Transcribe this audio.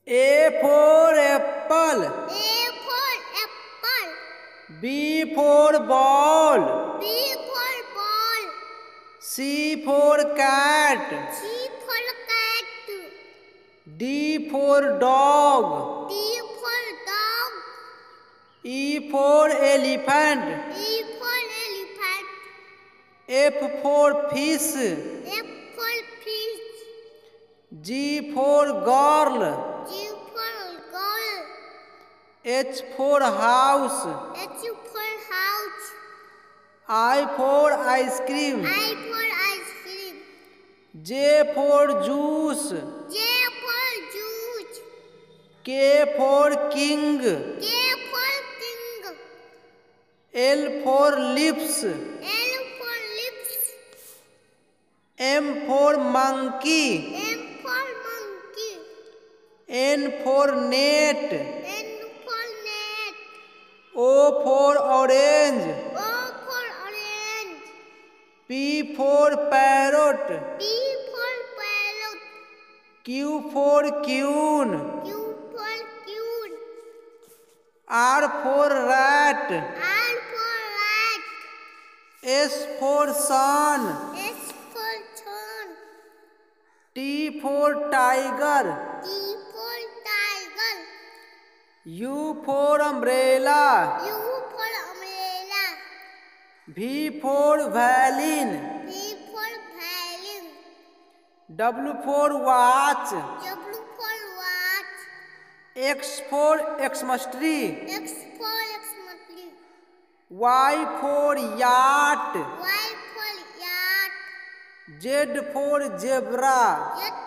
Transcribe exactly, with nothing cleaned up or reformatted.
A for apple. A for apple. B for ball. B for ball. C for cat. C for cat. D for dog. D for dog. E for elephant. E for elephant. F for fish. F for fish. G for girl. G for girl. H for house. H for house. I for ice cream. I for ice cream. J for juice. J for juice. K for king. K for king. L for lips. L for lips. M for monkey. M for monkey. N for net. N for net. O for orange. O for orange. P for parrot. P for parrot. Q for queen. Q for queen. R for rat. R for rat. S for sun. S for sun. T for tiger. T for tiger. U for umbrella. U for umbrella. V for violin. V for violin. W for watch. W for watch. X for Xmas tree. X for Xmas. Y for yacht. Y for yacht. Z for zebra. Z